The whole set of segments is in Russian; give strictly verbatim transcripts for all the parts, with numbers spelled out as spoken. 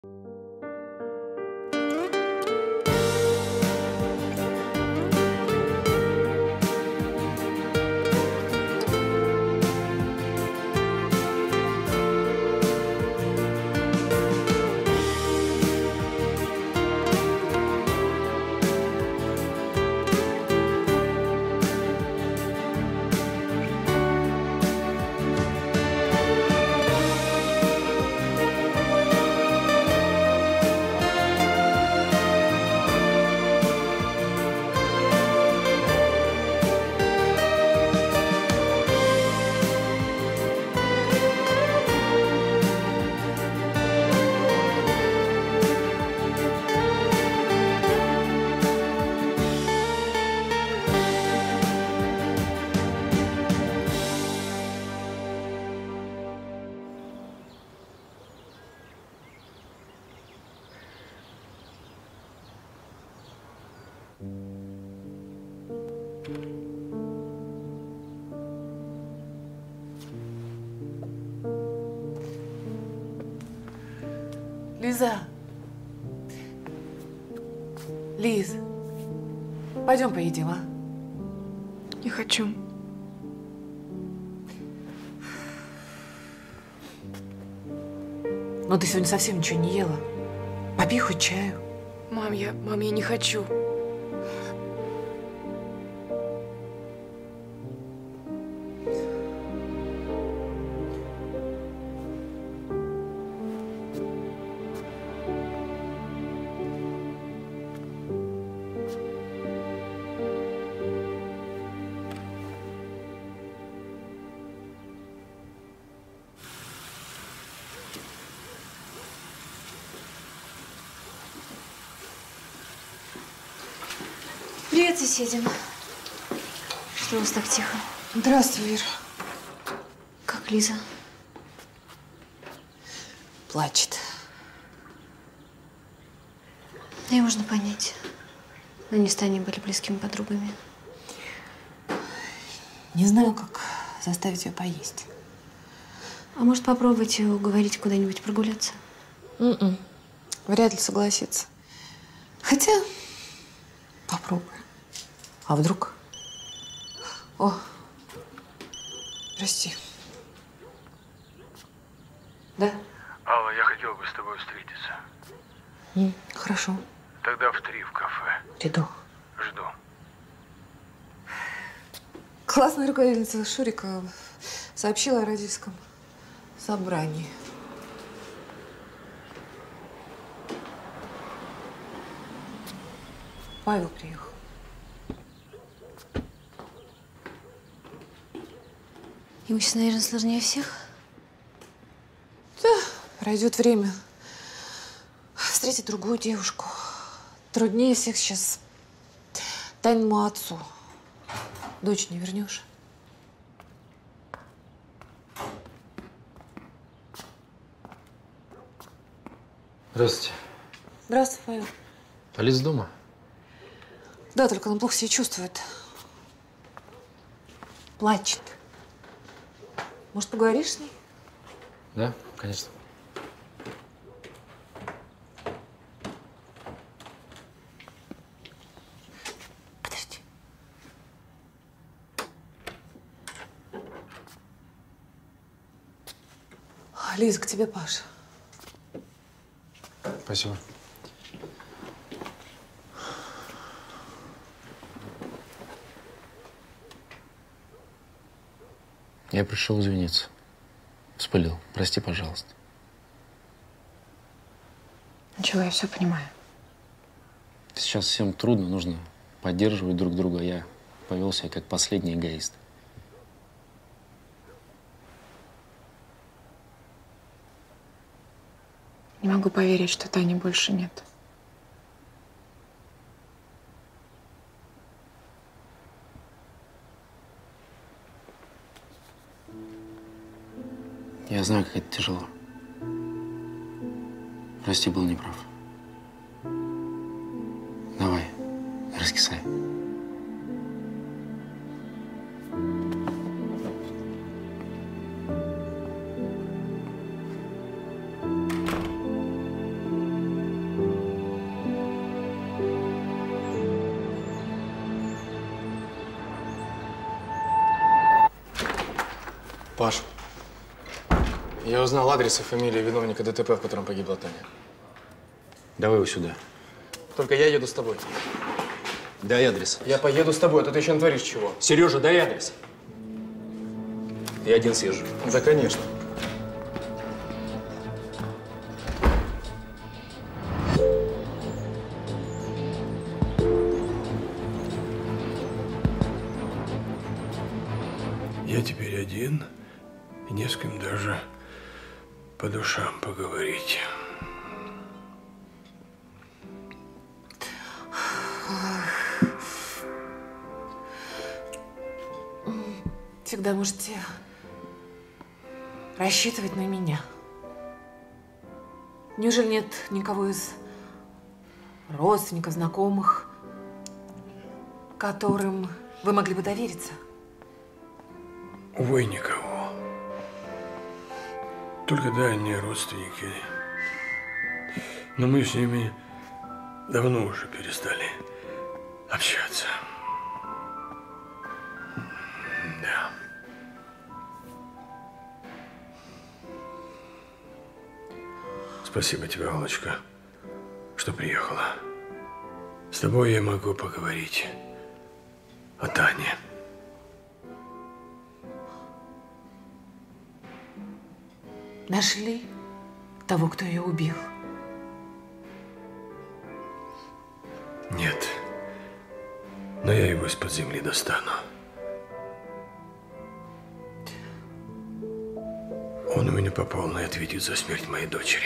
Лиза. Лиз, пойдем поедим, а? Не хочу. Ну, ты сегодня совсем ничего не ела. Попей хоть чаю. Мам, я, мам, я не хочу. Привет соседям. Что у вас так тихо? Здравствуй, Вера. Как Лиза? Плачет. Ее можно понять. Они с Таней были близкими подругами. Не знаю, как заставить ее поесть. А может, попробуйте уговорить куда-нибудь прогуляться? М-м. Вряд ли согласится. Хотя попробую. А вдруг? О, прости. Да? Алла, я хотел бы с тобой встретиться. М, хорошо. Тогда в три в кафе. Приду. Жду. Классная руководительница Шурика сообщила о родительском собрании. Павел приехал. Ему сейчас, наверное, сложнее всех. Да, пройдет время. Встретит другую девушку. Труднее всех сейчас Таниному отцу. Дочь не вернешь. Здравствуйте. Здравствуй, Павел. А Лиза дома? Да, только она плохо себя чувствует. Плачет. Может, поговоришь с ней? Да, конечно. Подожди. Лиза, к тебе Паша. Спасибо. Я пришел извиниться. Вспылил. Прости, пожалуйста. Ничего, я все понимаю. Сейчас всем трудно, нужно поддерживать друг друга. Я повел себя как последний эгоист. Не могу поверить, что Тани больше нет. Я знаю, как это тяжело. Прости, был неправ. Давай, раскисай. Паш, я узнал адрес и фамилию виновника ДТП, в котором погибла Таня. Давай его сюда. Только я еду с тобой. Дай адрес. Я поеду с тобой, а то ты еще натворишь чего. Сережа, дай адрес. Я один съезжу. Да, конечно. Я теперь один, и не с кем даже по душам поговорить. Всегда можете рассчитывать на меня. Неужели нет никого из родственников, знакомых, которым вы могли бы довериться? Увы, никого. Только дальние родственники. Но мы с ними давно уже перестали общаться. Да. Спасибо тебе, Аллочка, что приехала. С тобой я могу поговорить о Тане. Нашли того, кто ее убил? Нет. Но я его из-под земли достану. Он у меня по полной ответит за смерть моей дочери.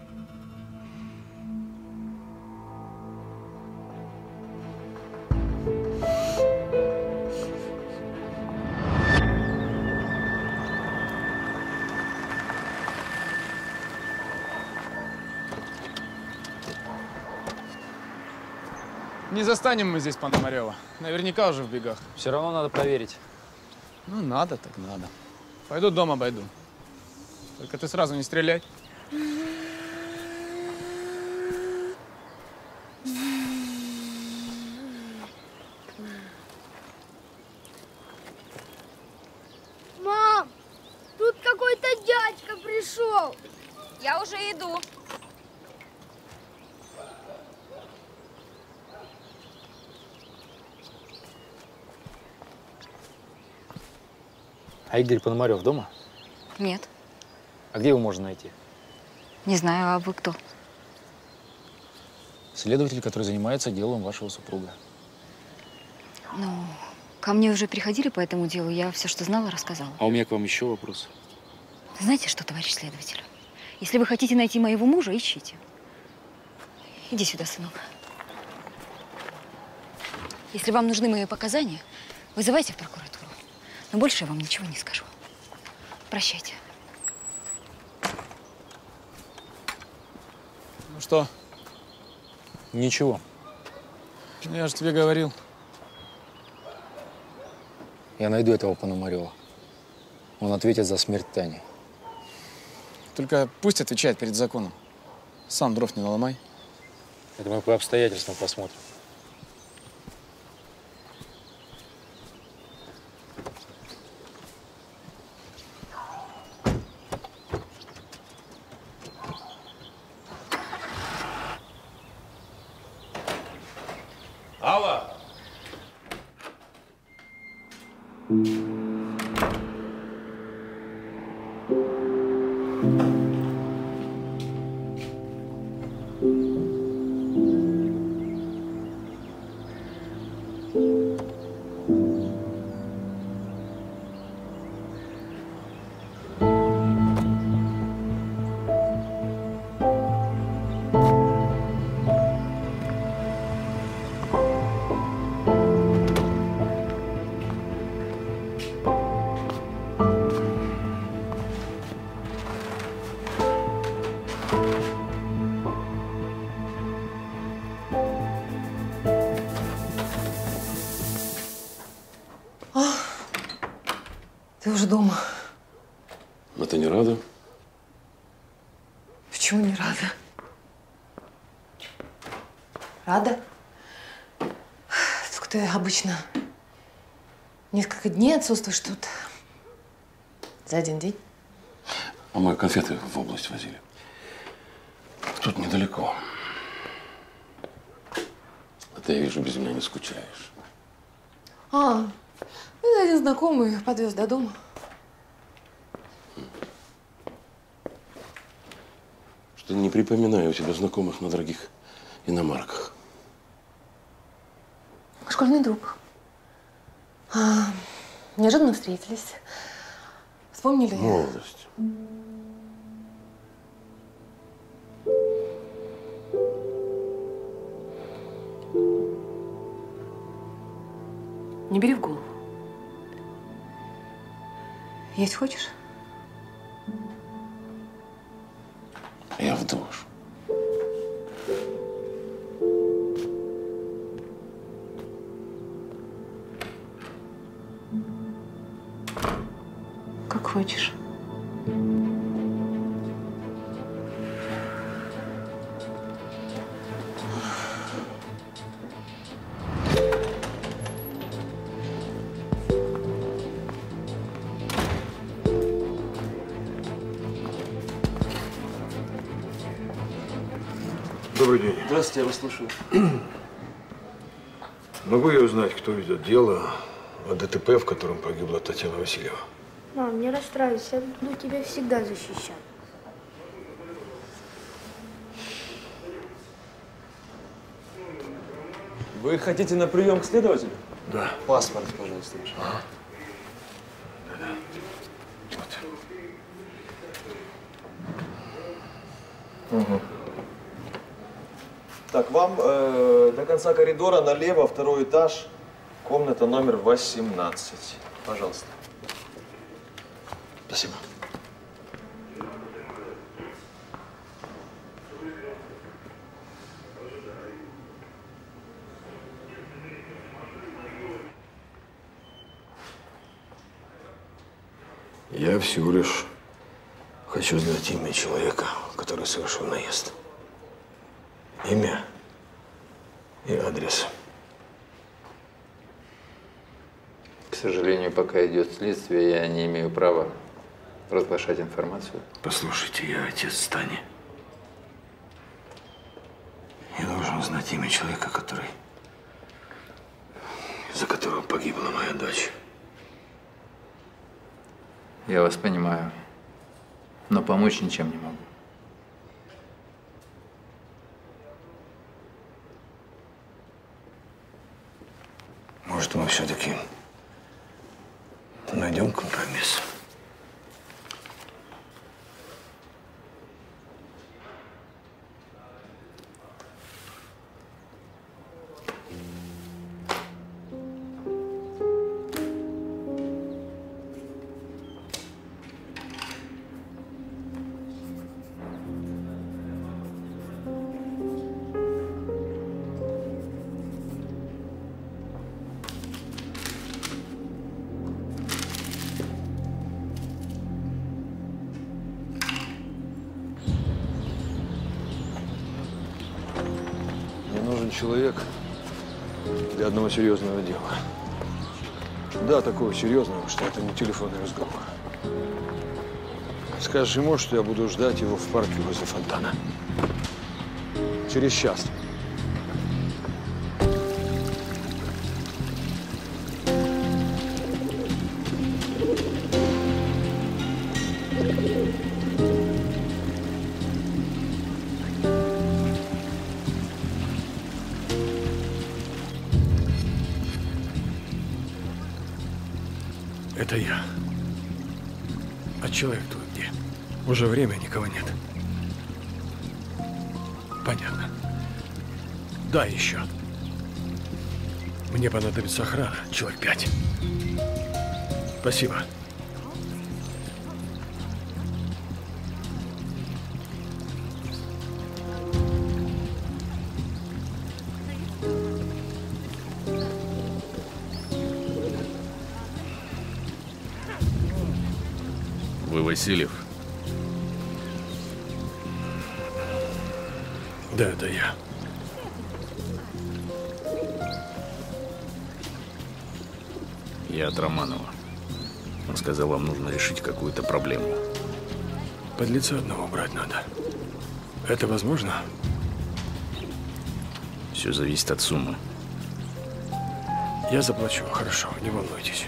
Не застанем мы здесь Пономарева. Наверняка уже в бегах. Все равно надо проверить. Ну, надо так надо. Пойду дом обойду. Только ты сразу не стреляй. Мам, тут какой-то дядька пришел. Я уже иду. А Игорь Пономарев дома? Нет, А где его можно найти? не знаю, а вы кто? Следователь, который занимается делом вашего супруга. Ну, ко мне уже приходили по этому делу, я все, что знала, рассказала. А у меня к вам еще вопрос. Знаете что, товарищ следователь? Если вы хотите найти моего мужа, ищите. Иди сюда, сынок. Если вам нужны мои показания, вызывайте в прокуратуру. Но больше я вам ничего не скажу. Прощайте. Ну что? Ничего. Ну, я же тебе говорил. Я найду этого Пономарева. Он ответит за смерть Тани. Только пусть отвечает перед законом. Сам дров не наломай. Это мы по обстоятельствам посмотрим. Алла! Ты уже дома. А ты не рада? Почему не рада? Рада? Только ты обычно несколько дней отсутствуешь тут. За один день? А мы конфеты в область возили. Тут недалеко. А ты, я вижу, без меня не скучаешь. А, это один знакомый подвез до дома. Что не припоминаю у тебя знакомых на дорогих иномарках. Школьный друг. А, неожиданно встретились. Вспомнили. Молодость. Не бери в голову. Есть хочешь? Я в душ. Как хочешь. Добрый день. Здравствуйте, я вас слушаю. Могу я узнать, кто ведет дело о ДТП, в котором погибла Татьяна Васильева? Мам, не расстраивайся, я буду тебя всегда защищать. Вы хотите на прием к следователю? Да. Паспорт, пожалуйста. Ага. Да-да. Вот. Угу. Так, вам э, до конца коридора налево, второй этаж, комната номер восемнадцать. Пожалуйста. Спасибо. Я всего лишь хочу знать имя человека, который совершил наезд. Имя и адрес. К сожалению, пока идет следствие, я не имею права разглашать информацию. Послушайте, я отец Тани. Я должен знать имя человека, который, из-за которого погибла моя дочь. Я вас понимаю, но помочь ничем не могу. Может, мы все-таки найдем компромисс? Человек для одного серьезного дела. Да, такого серьезного, что это не телефонный разговор. Скажешь ему, что я буду ждать его в парке возле фонтана. Через час. Это я. А человек твой где? Уже время, никого нет. Понятно. Да, еще. Мне понадобится охрана, человек пять. Спасибо. Вы Васильев? Да, это я. Я от Романова. Он сказал, вам нужно решить какую-то проблему. Подлеца одного брать надо. Это возможно? Все зависит от суммы. Я заплачу, хорошо, не волнуйтесь.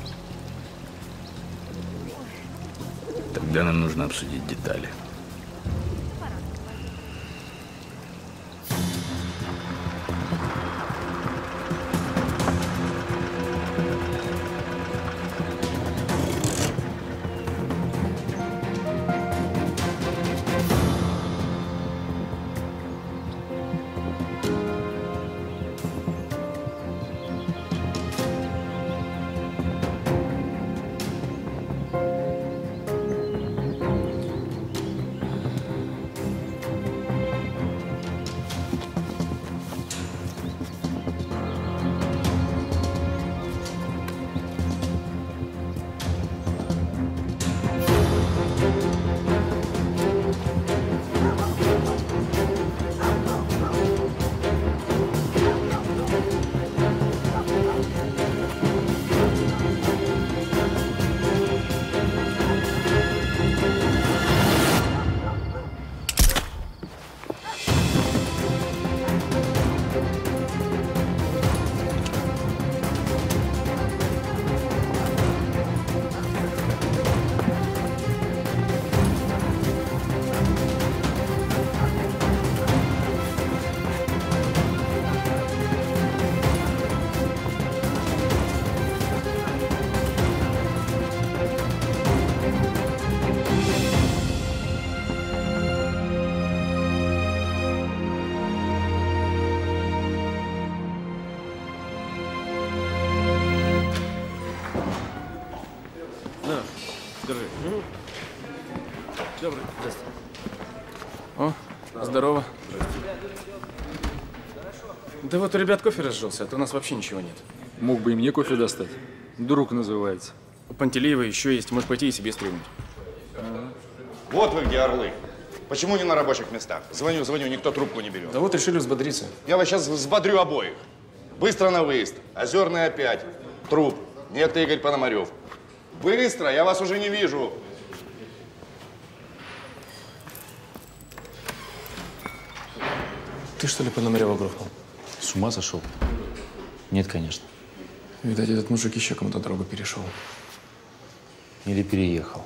Тогда нам нужно обсудить детали. Добрый. Здравствуйте. О, здорово. Да вот у ребят кофе разжился, а то у нас вообще ничего нет. Мог бы и мне кофе достать. Друг называется. У Пантелеева еще есть, может пойти и себе стрельнуть. Вот вы где, орлы. Почему не на рабочих местах? Звоню, звоню, никто трубку не берет. Да вот решили взбодриться. Я вас сейчас взбодрю обоих. Быстро на выезд. Озерный опять. Труп. Нет, Игорь Пономарев. Быстро, я вас уже не вижу. Ты что ли Пономарева грохнул? С ума сошел? Нет, конечно. Видать, этот мужик еще кому-то дорогу перешел. Или переехал.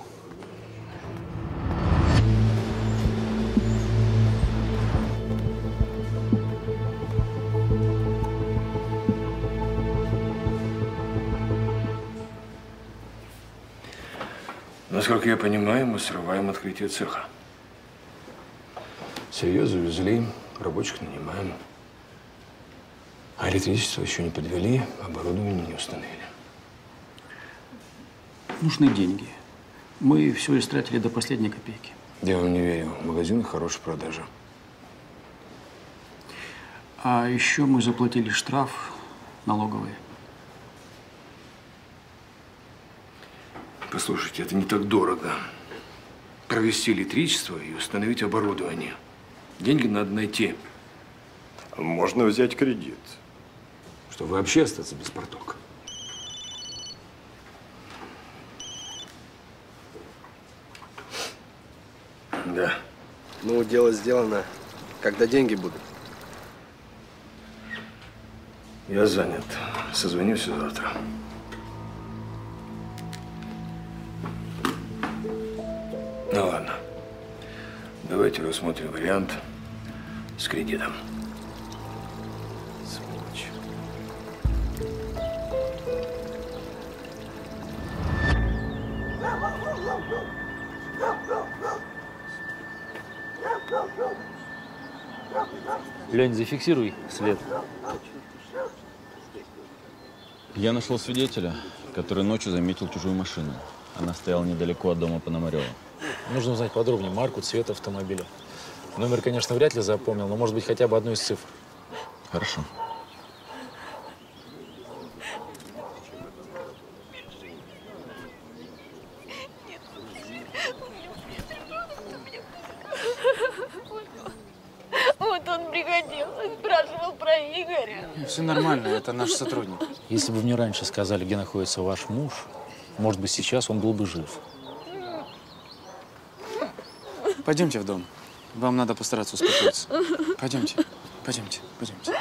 Насколько я понимаю, мы срываем открытие цеха. Сырье завезли, рабочих нанимаем. А электричество еще не подвели, оборудование не установили. Нужны деньги. Мы все истратили до последней копейки. Я вам не верю. В магазинах хорошая продажа. А еще мы заплатили штраф налоговый. Послушайте, это не так дорого. Провести электричество и установить оборудование. Деньги надо найти. Можно взять кредит. Чтобы вообще остаться без протока. Да. Ну, дело сделано. Когда деньги будут? Я занят. Созвонюсь завтра. Ну ладно. Давайте рассмотрим вариант с кредитом. Сволочь. Лень, зафиксируй след. Я нашел свидетеля, который ночью заметил чужую машину. Она стояла недалеко от дома Пономарева. Нужно узнать подробнее марку, цвет автомобиля. Номер, конечно, вряд ли запомнил, но, может быть, хотя бы одну из цифр. Хорошо. Вот он приходил, спрашивал про Игоря. Все нормально, это наш сотрудник. Если бы мне раньше сказали, где находится ваш муж, Может быть, сейчас он был бы жив. Пойдемте в дом. Вам надо постараться успокоиться. Пойдемте, пойдемте, пойдемте.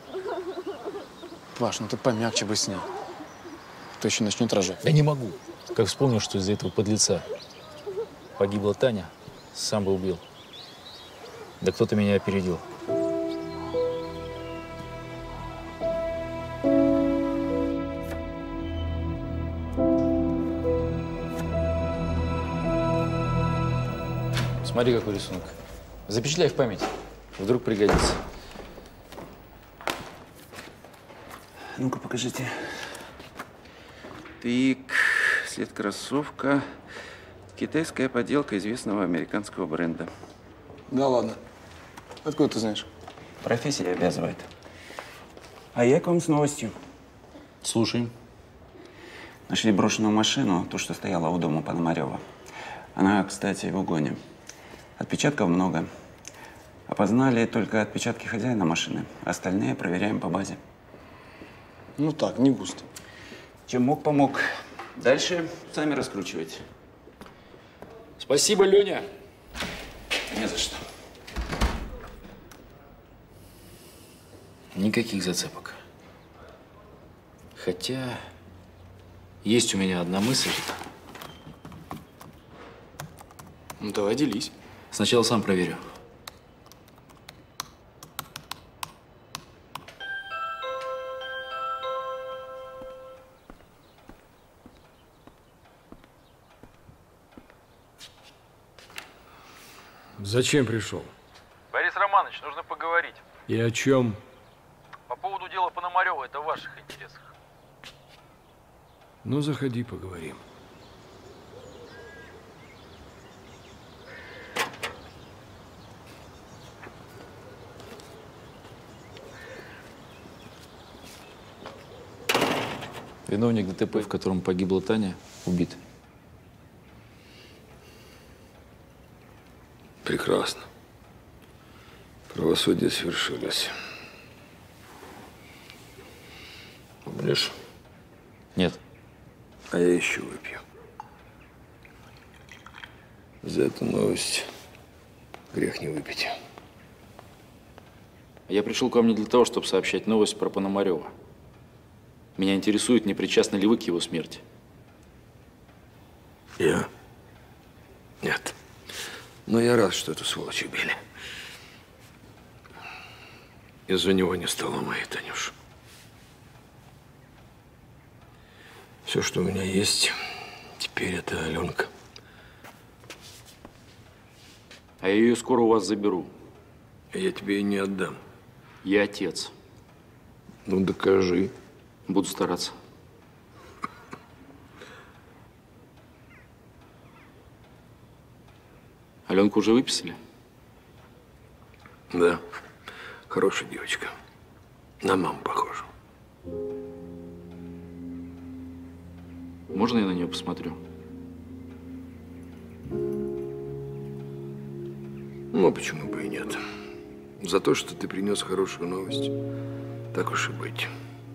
Паш, ну ты помягче бы с ней. Кто еще начнет рожать? Я не могу. Как вспомнил, что из-за этого подлеца погибла Таня, сам бы убил. Да кто-то меня опередил. Смотри, какой рисунок. Запечатляй в память. Вдруг пригодится. Ну-ка, покажите. Тык, след кроссовка. Китайская подделка известного американского бренда. Да ладно. Откуда ты знаешь? Профессия обязывает. А я к вам с новостью. Слушаем. Нашли брошенную машину, ту, что стояла у дома Пономарева. Она, кстати, в угоне. Отпечатков много. Опознали только отпечатки хозяина машины. Остальные проверяем по базе. Ну так, не густо. Чем мог, помог. Дальше сами раскручивайте. Спасибо, Леня. Не за что. Никаких зацепок. Хотя есть у меня одна мысль. Ну, давай делись. Сначала сам проверю. Зачем пришел? Борис Романович, нужно поговорить. И о чем? По поводу дела Пономарева, это в ваших интересах. Ну, заходи, поговорим. Виновник ДТП, в котором погибла Таня, убит. Прекрасно. Правосудие свершилось. Будешь? Нет. А я еще выпью. За эту новость грех не выпить. Я пришел к вам не для того, чтобы сообщать новость про Пономарева. Меня интересует, не причастны ли вы к его смерти. Я? Нет. Но я рад, что эту сволочь убили. Из-за него не стало моей Танюши. Все, что у меня есть, теперь это Аленка. А я ее скоро у вас заберу. Я тебе и не отдам. Я отец. Ну, докажи. Буду стараться. Аленку уже выписали? Да. Хорошая девочка. На маму похожа. Можно я на нее посмотрю? Ну, почему бы и нет. За то, что ты принес хорошую новость, так уж и быть.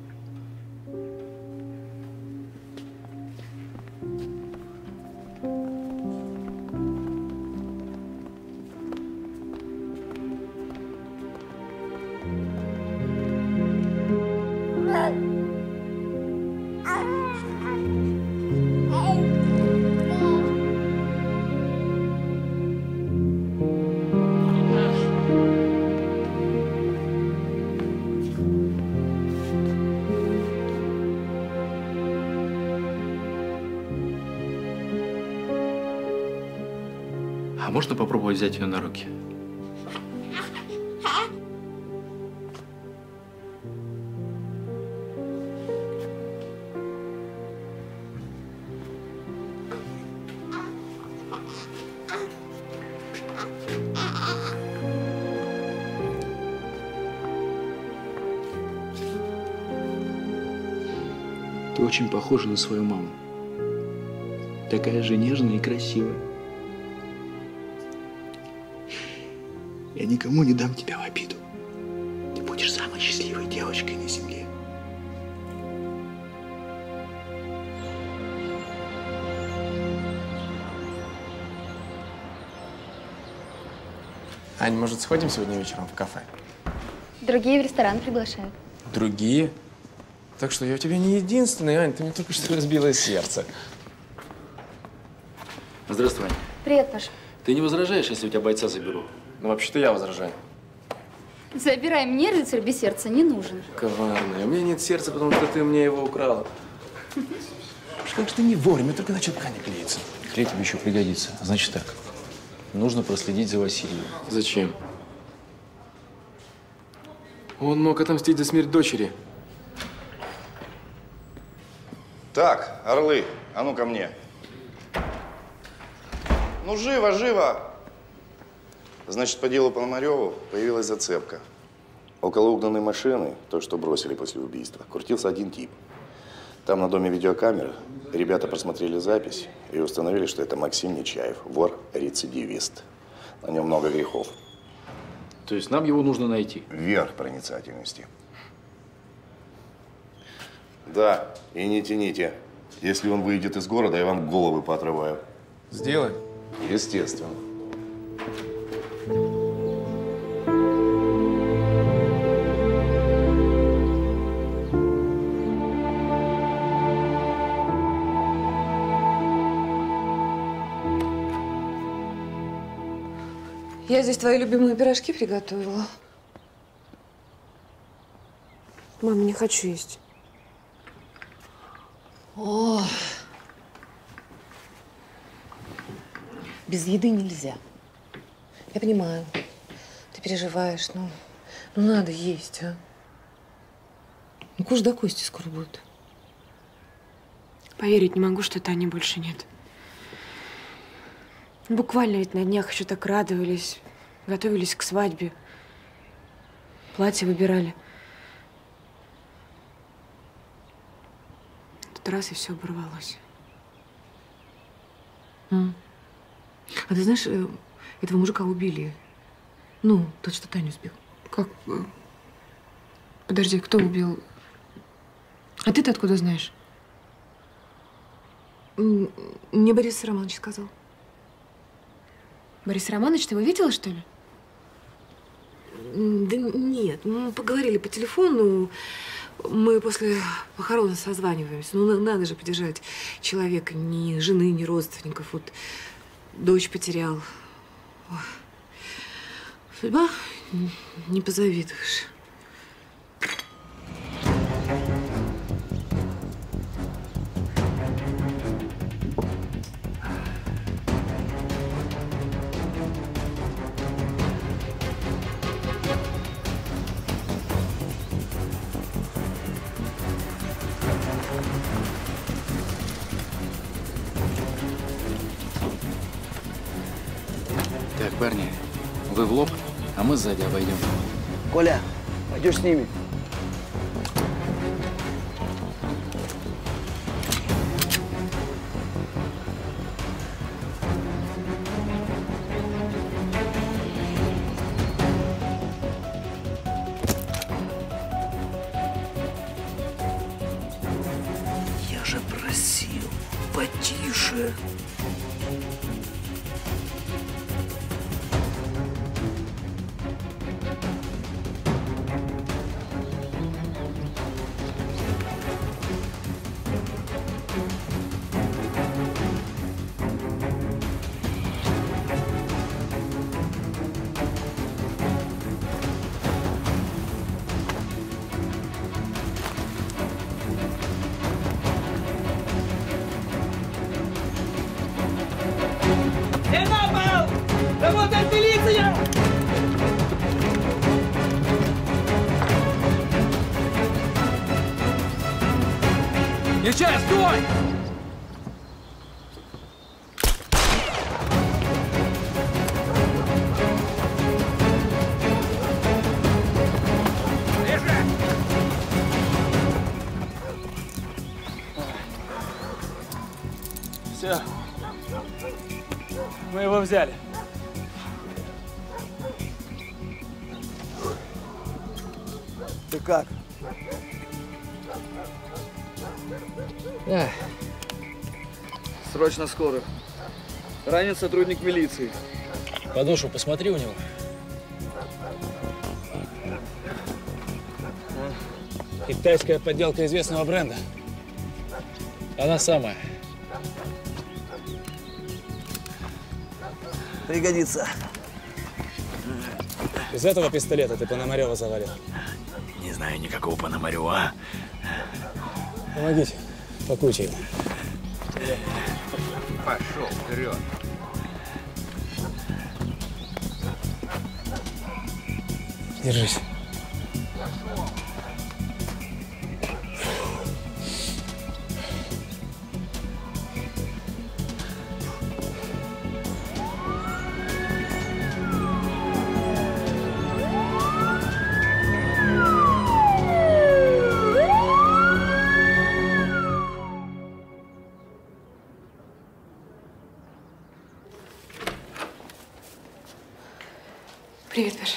А можно попробовать взять ее на руки? Ты очень похожа на свою маму. Такая же нежная и красивая. Я никому не дам тебя в обиду. Ты будешь самой счастливой девочкой на земле. Ань, может, сходим сегодня вечером в кафе? Другие в ресторан приглашают. Другие? Так что я у тебя не единственный, Ань, ты мне только что разбила сердце. Здравствуй, Ань. Привет, Паш. Ты не возражаешь, если у тебя бойца заберу? Ну, вообще-то я возражаю. Забирай, мне рыцарь без сердца не нужен. Коварная. У меня нет сердца, потому что ты мне его украла. Как же ты не вовремя, только начал ткань клеиться. Клей тебе еще пригодится. Значит так, нужно проследить за Василием. Зачем? Он мог отомстить за смерть дочери. Так, орлы, а ну ко мне. Ну, живо, живо! Значит, по делу Пономареву появилась зацепка. Около угнанной машины, той, что бросили после убийства, крутился один тип. Там на доме видеокамеры. Ребята просмотрели запись и установили, что это Максим Нечаев, вор-рецидивист. На нем много грехов. То есть нам его нужно найти? Верх проницательности. Да, и не тяните. Если он выйдет из города, я вам головы поотрываю. Сделай. Естественно. Я здесь твои любимые пирожки приготовила. Мам, не хочу есть. О, без еды нельзя. Я понимаю, ты переживаешь, но ну надо есть, а. Ну, куш до кости скоро будет. Поверить не могу, что Тани больше нет. Буквально ведь на днях еще так радовались, готовились к свадьбе, платье выбирали. Тут раз и все оборвалось. А, а ты знаешь, этого мужика убили. Ну, тот, что Таню сбил. Как? Подожди, кто убил? А ты-то откуда знаешь? Мне Борис Романович сказал. Борис Романович, ты его видела, что ли? Да нет, мы поговорили по телефону. Мы после похорон созваниваемся. Ну, надо же поддержать человека. Ни жены, ни родственников. Вот дочь потерял. Ой. Судьба не позавидуешь. Так, парни, вы в лоб, а мы сзади обойдем. Коля, пойдешь с ними? Я же просил, потише. Работает милиция! Нечаев, стой! Все. Мы его взяли. Ты как? Эх. Срочно скорую. Ранен сотрудник милиции. Подошву посмотри у него. Китайская подделка известного бренда. Она самая. Пригодится. Из этого пистолета ты Пономарева завалил? Не знаю никакого Пономарева. Помогите, пакуйте его. Пошел вперед. Держись. Привет, Паша.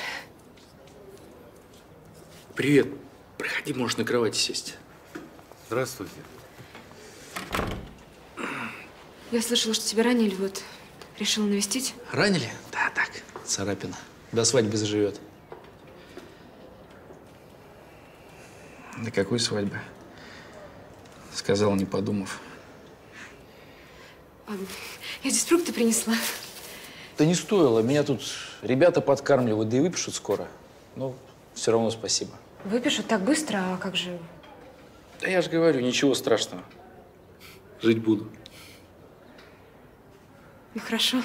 Привет. Проходи, можешь на кровати сесть. Здравствуйте. Я слышала, что тебя ранили, вот. Решила навестить. Ранили? Да, так, царапина. До свадьбы заживет. До какой свадьбы? Сказал, не подумав. А, я здесь фрукты принесла. Да не стоило. Меня тут ребята подкармливают, да и выпишут скоро. Но все равно спасибо. Выпишут так быстро, а как же… Да я же говорю, ничего страшного. Жить буду. Ну, хорошо.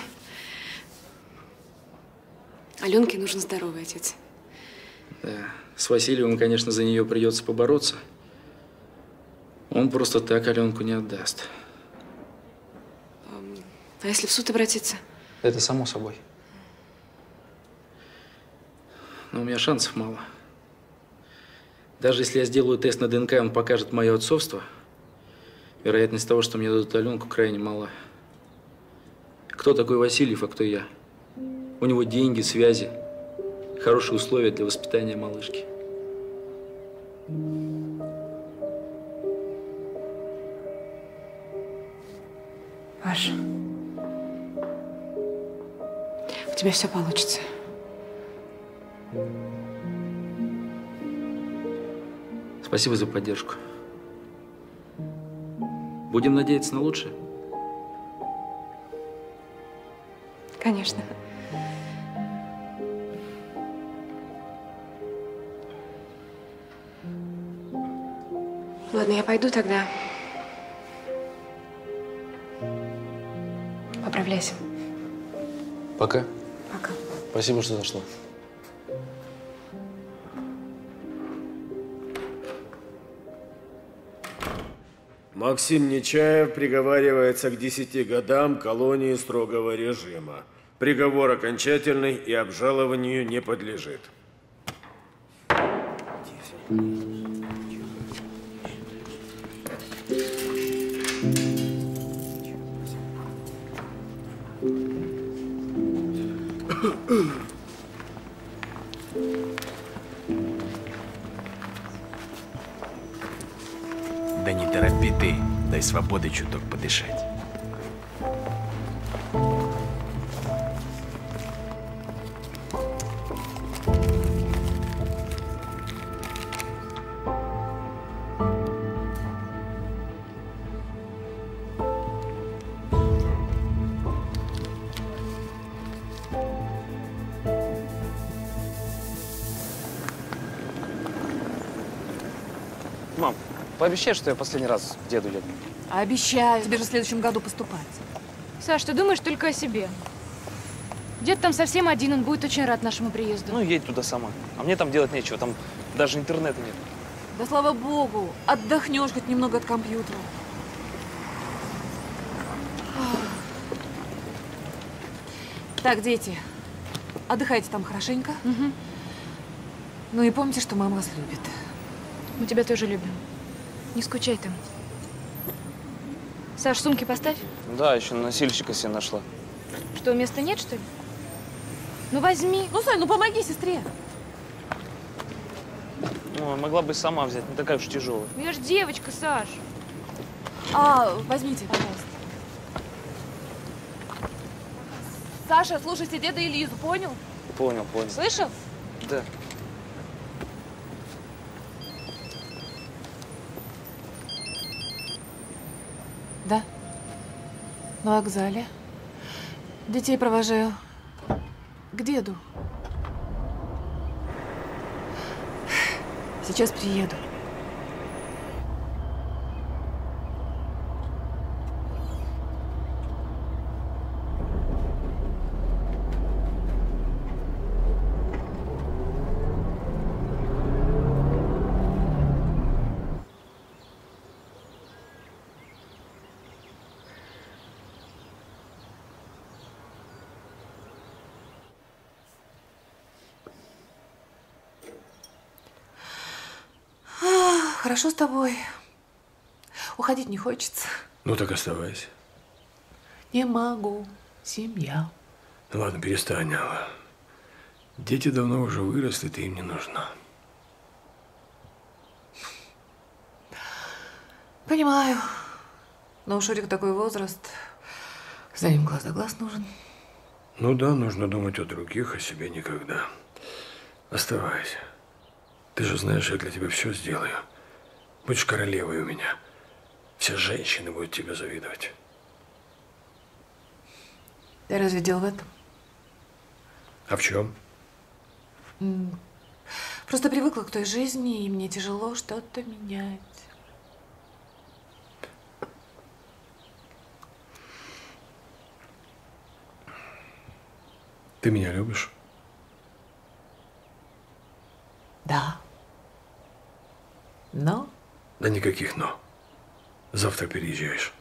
Аленке нужен здоровый отец. Да. С Васильевым, конечно, за нее придется побороться. Он просто так Аленку не отдаст. А если в суд обратиться? Это само собой. Но у меня шансов мало. Даже если я сделаю тест на ДНК, и он покажет мое отцовство, вероятность того, что мне дадут Аленку, крайне мала. Кто такой Васильев, а кто я? У него деньги, связи, хорошие условия для воспитания малышки. Паш, у тебя все получится. Спасибо за поддержку. Будем надеяться на лучшее? Конечно. Ладно, я пойду тогда. Поправляйся. Пока. Пока. Спасибо, что зашла. Максим Нечаев приговаривается к десяти годам колонии строгого режима. Приговор окончательный и обжалованию не подлежит. Да не торопи ты, дай свободы чуток подышать. Мам, пообещай, что я последний раз к деду еду. Обещаю. Тебе же в следующем году поступать. Саш, ты думаешь только о себе. Дед там совсем один, он будет очень рад нашему приезду. Ну, едь туда сама. А мне там делать нечего, там даже интернета нет. Да слава богу, отдохнешь хоть немного от компьютера. Так, дети, отдыхайте там хорошенько. Угу. Ну и помните, что мама вас любит. Мы тебя тоже любим. Не скучай там. Саш, сумки поставь. Да, еще носильщика себе нашла. Что, места нет, что ли? Ну возьми. Ну, Сонь, ну помоги сестре. Ну, могла бы сама взять, не такая уж тяжелая. Ну, я ж девочка, Саш. А, возьмите, пожалуйста. Саша, слушайте деда и Лизу, понял? Понял, понял. Слышал? Да. Да? На вокзале. Детей провожаю. К деду. Сейчас приеду. Хорошо с тобой. Уходить не хочется. Ну так оставайся. Не могу. Семья. Ну ладно, перестань, Алла. Дети давно уже выросли, ты им не нужна. Понимаю. Но у Шурика такой возраст. За ним глаз да глаз нужен. Ну да, нужно думать о других, о себе никогда. Оставайся. Ты же знаешь, я для тебя все сделаю. Будешь королевой у меня. Все женщины будут тебе завидовать. Ты разве дело в этом? А в чем? М, Просто привыкла к той жизни, и мне тяжело что-то менять. Ты меня любишь? Да. Но? Да никаких но. Завтра переезжаешь.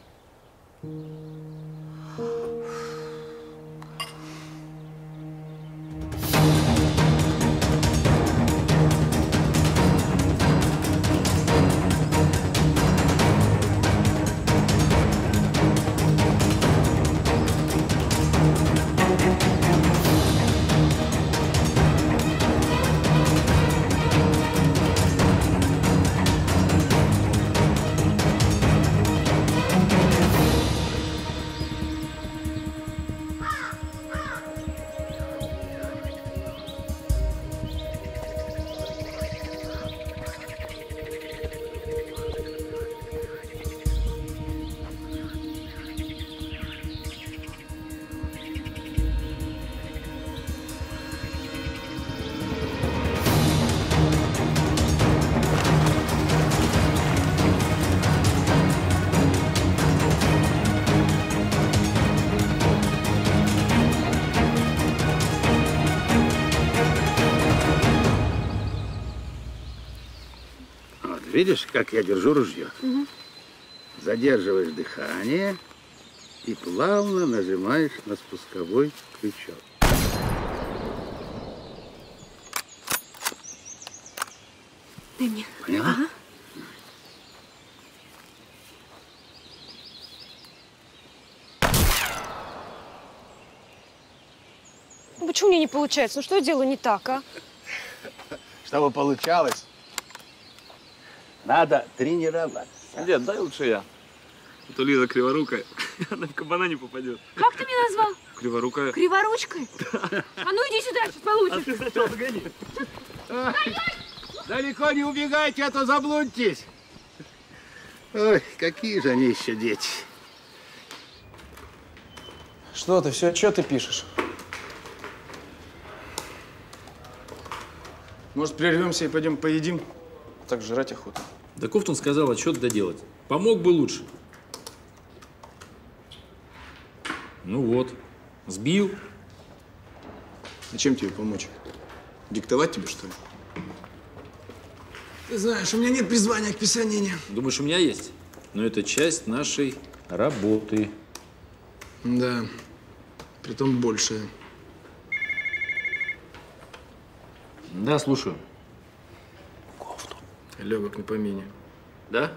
Видишь, как я держу ружье? Угу. Задерживаешь дыхание и плавно нажимаешь на спусковой крючок. Ты мне. Поняла? Ага. Ну, почему мне не получается? Ну что я делаю не так, а? Чтобы получалось, надо тренироваться. Дед, дай лучше я. А то Лиза криворукая, она в кабана не попадет. Как ты меня назвал? Криворукая. Криворучкой? А ну иди сюда, сейчас получишь. А ты сначала догони. Далеко не убегайте, а то заблудитесь. Ой, какие же они еще дети. Что ты, все отчеты пишешь? Может, прервемся и пойдем поедим? Так жрать охота. Да Кофтун сказал отчет доделать. Помог бы лучше. Ну вот, сбил. Зачем тебе помочь? Диктовать тебе, что ли? Ты знаешь, у меня нет призвания к писанению. Думаешь, у меня есть? Но это часть нашей работы. Да, притом большая. Да, слушаю. Легок на помине. Да?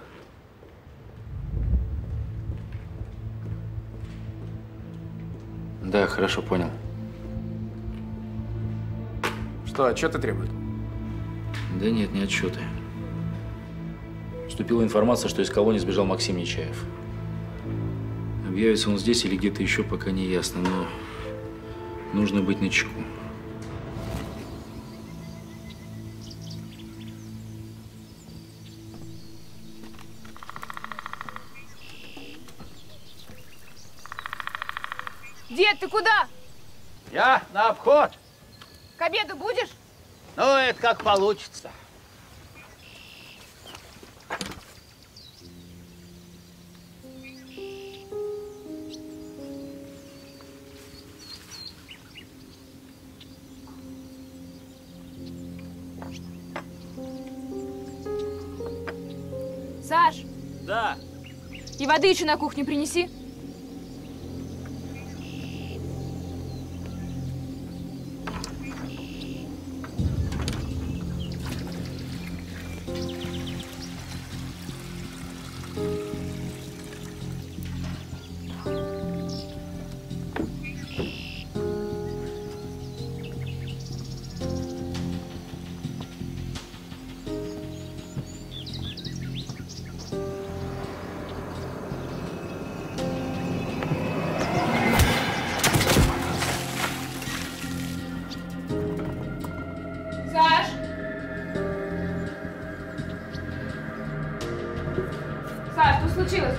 Да, хорошо, понял. Что, отчеты требуют? Да нет, не отчеты. Поступила информация, что из колонии сбежал Максим Нечаев. Объявится он здесь или где-то еще, пока не ясно, но нужно быть начеку. Дед, ты куда? Я на обход. К обеду будешь? Ну, это как получится. Саш! Да. И воды еще на кухню принеси. Саш! Саш, что случилось?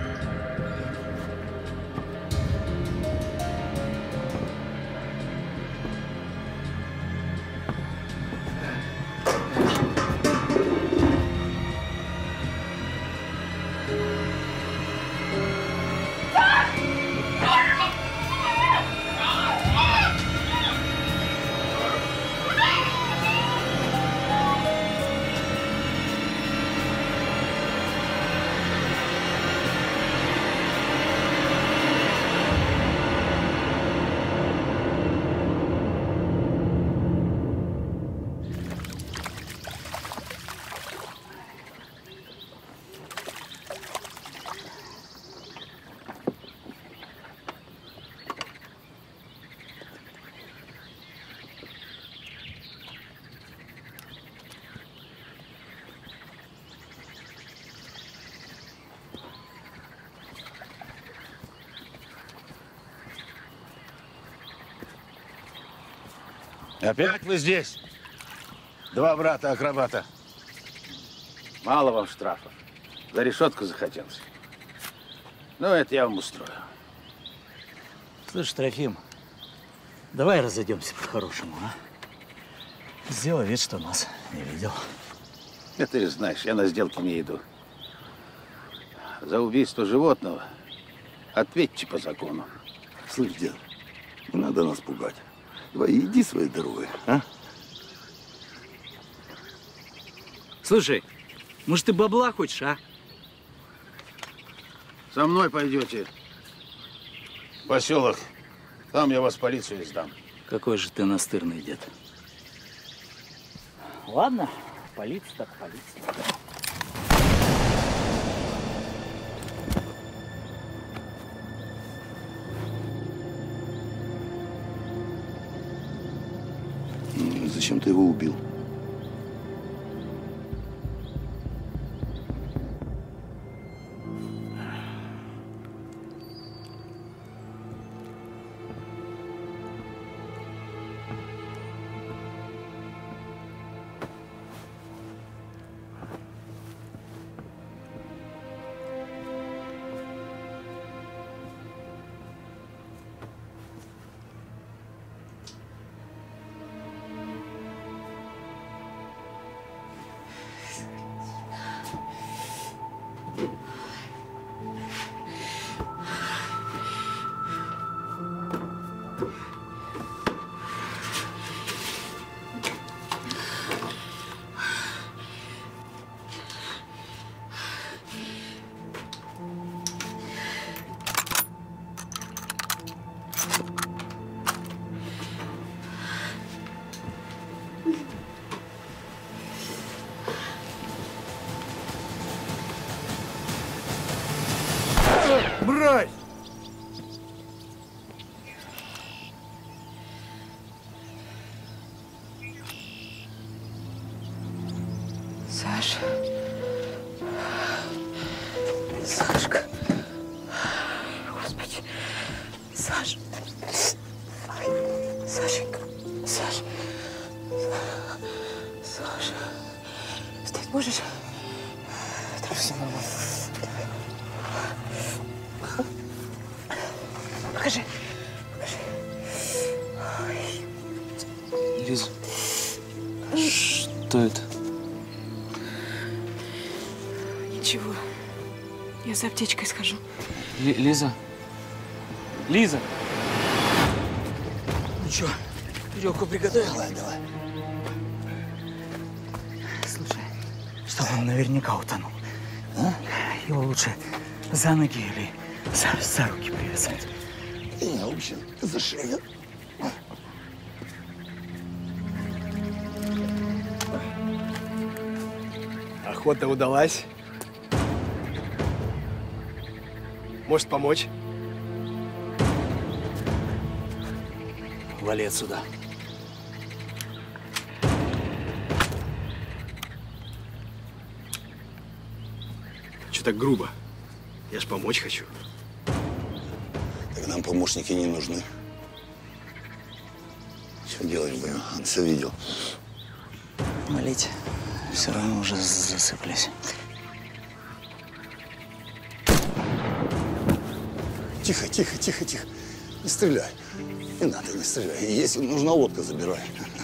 Опять вы здесь? Два брата-акробата. Мало вам штрафов. За решетку захотелось. Ну, это я вам устрою. Слышь, Трофим, давай разойдемся по-хорошему, а? Сделай вид, что нас не видел. Да ты же знаешь, я на сделки не иду. За убийство животного ответьте по закону. Слышь, дед, не надо нас пугать. Давай, иди своей дорогой, а? Слушай, может, ты бабла хочешь, а? Со мной пойдете в поселок. Там я вас в полицию сдам. Какой же ты настырный дед. Ладно, полиция так полиция. Зачем ты его убил? Брось! Саша. Сашка. Господи. Саша. Сашенька. Саша. Саша. Встать можешь? Там все нормально. Покажи. Кто это? Ничего. Я за аптечкой схожу. Ли- Лиза? Лиза! Ну что, веревку приготовил? Давай, давай. Слушай, чтобы он наверняка утонул, а? Его лучше за ноги или за, за руки привязать. Не, в общем, за шею. Охота удалась. Может помочь? Вали отсюда. Че так грубо? Я ж помочь хочу. Так нам помощники не нужны. Что делать будем? Он все видел. Валить. Все равно уже засыпались. Тихо, тихо, тихо, тихо. Не стреляй. Не надо, не стреляй. Если нужна лодка, забирай.